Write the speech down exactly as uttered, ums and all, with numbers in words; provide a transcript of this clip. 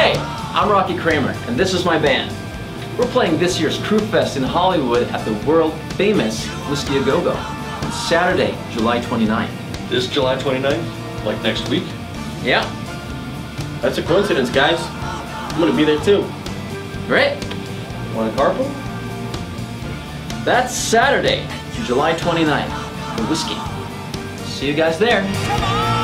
Hey, I'm Rocky Kramer, and this is my band. We're playing this year's Cruefest in Hollywood at the world-famous Whisky on Saturday, July twenty-ninth. This July twenty-ninth? Like next week? Yeah. That's a coincidence, guys. I'm gonna be there too. Great. Want a carpool? That's Saturday, July twenty-ninth, for Whisky. See you guys there.